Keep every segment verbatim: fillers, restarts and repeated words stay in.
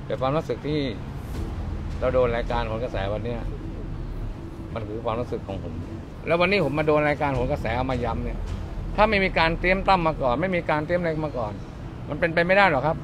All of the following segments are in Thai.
แต่ความรู้สึกที่เราโดนรายการโหนกระแสวันนี้มันคือความรู้สึกของผมแล้ววันนี้ผมมาโดนรายการโหนกระแสเอามาย้ำเนี่ยถ้าไม่มีการเตรียมตั้มมาก่อนไม่มีการเตรียมอะไรมาก่อนมันเป็นไปไม่ได้หรอกครับ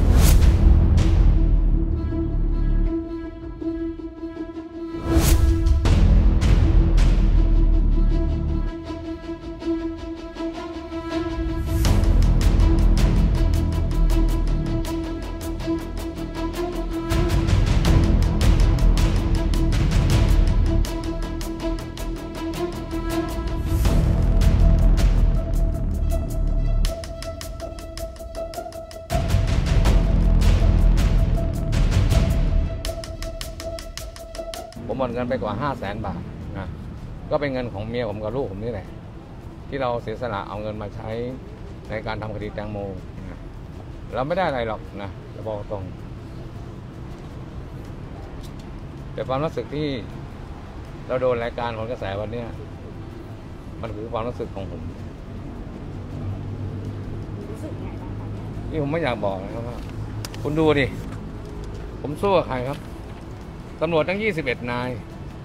ผมหมดเงินไปกว่าห้าแสนบาทนะก็เป็นเงินของเมียผมกับลูกผมนี่แหละที่เราเสียสละเอาเงินมาใช้ในการทำคดีแตงโมนะเราไม่ได้อะไรหรอกนะจะบอกตรงแต่ความรู้สึกที่เราโดนรายการโหนกระแสวันนี้มันคือความรู้สึกของผมนี่ผมไม่อยากบอกนะครับว่าคุณดูดิผมสู้กับใครครับตำรวจทั้งยี่สิบเอ็ดนาย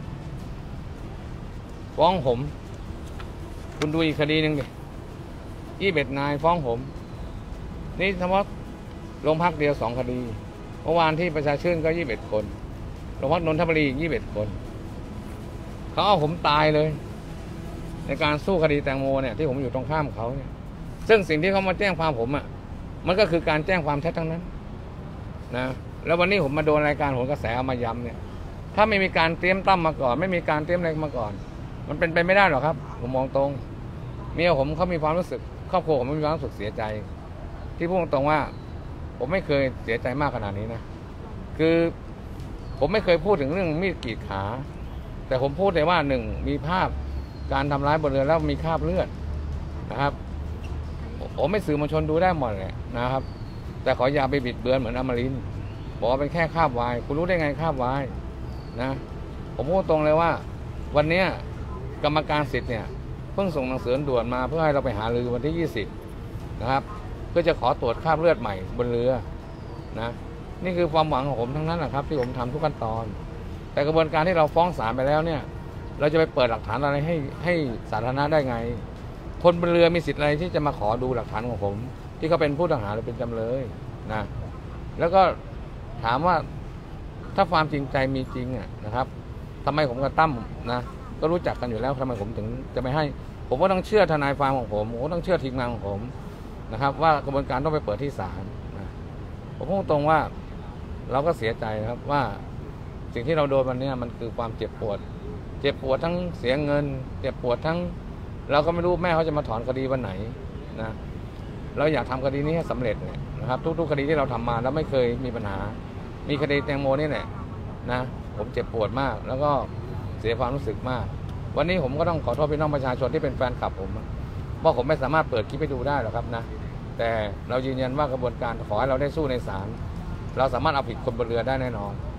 ฟ้องผมคุณดูอีกคดีหนึ่งดิยี่สิบเอ็ดนายฟ้องผมนี่เฉพาะโรงพักเดียวสองคดีเมื่อวานที่ประชาชื่นก็ยี่สิบเอ็ดคนโรงพักนนทบุรียี่สิบเอ็ดคนเขาเอาผมตายเลยในการสู้คดีแตงโมเนี่ยที่ผมอยู่ตรงข้ามเขาเนี่ยซึ่งสิ่งที่เขามาแจ้งความผมอ่ะมันก็คือการแจ้งความเท็จทั้งนั้นนะแล้ววันนี้ผมมาโดนรายการโหนกระแสเอามาย้ำเนี่ยถ้าไม่มีการเตรียมตั้มมาก่อนไม่มีการเตรียมอะไรมาก่อนมันเป็นไปไม่ได้หรอกครับผมมองตรงเมียผมเขามีความรู้สึกครอบครัวผมมีความรู้สึกเสียใจที่พูดตรงว่าผมไม่เคยเสียใจมากขนาดนี้นะคือผมไม่เคยพูดถึงเรื่องมีดกรีดขาแต่ผมพูดแต่ว่าหนึ่งมีภาพการทำร้ายบนเรือแล้วมีคราบเลือดนะครับผมไม่สื่อมวลชนดูได้หมดเลยนะครับแต่ขออย่าไปบิดเบือนเหมือนอมรินทร์บอกว่าเป็นแค่คราบวายคุณรู้ได้ไงคราบวายนะผมพูดตรงเลยว่าวันนี้กรรมการสิทธิ์เนี่ยเพิ่งส่งหนังสือด่วนมาเพื่อให้เราไปหารือวันที่ยี่สิบนะครับเพื่อจะขอตรวจคราบเลือดใหม่บนเรือนะนี่คือความหวังของผมทั้งนั้นนะครับที่ผมทำทุกขั้นตอนแต่กระบวนการที่เราฟ้องศาลไปแล้วเนี่ยเราจะไปเปิดหลักฐานอะไรให้ให้สาธารณะได้ไงคนบนเรือมีสิทธิ์อะไรที่จะมาขอดูหลักฐานของผมที่เขาเป็นผู้ต้องหาหรือเป็นจำเลยนะแล้วก็ถามว่าถ้าความจริงใจมีจริงอ่ะนะครับทำไมผมกับตั้มนะก็รู้จักกันอยู่แล้วทำไมผมถึงจะไม่ให้ผมก็ต้องเชื่อทนายความของผมผมก็ต้องเชื่อทีมงานของผมนะครับว่ากระบวนการต้องไปเปิดที่ศาลนะผมพูดตรงว่าเราก็เสียใจนะครับว่าสิ่งที่เราโดนวันนี้มันคือความเจ็บปวดเจ็บปวดทั้งเสียเงินเจ็บปวดทั้งเราก็ไม่รู้แม่เขาจะมาถอนคดีวันไหนนะเราอยากทำคดีนี้ให้สำเร็จเนี่ยนะครับทุกๆคดีที่เราทำมาแล้วไม่เคยมีปัญหามีคดีแตงโมนี่แหละนะผมเจ็บปวดมากแล้วก็เสียความรู้สึกมากวันนี้ผมก็ต้องขอโทษพี่น้องประชาชนที่เป็นแฟนคลับผมว่าผมไม่สามารถเปิดคลิปไปดูได้หรอกครับนะแต่เรายืนยันว่ากระบวนการขอให้เราได้สู้ในศาลเราสามารถเอาผิดคนบนเรือได้แน่นอน